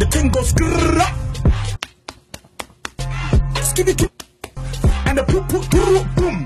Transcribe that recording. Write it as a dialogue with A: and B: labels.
A: the thing goes grrrr, skibidi, and the poop poop boom.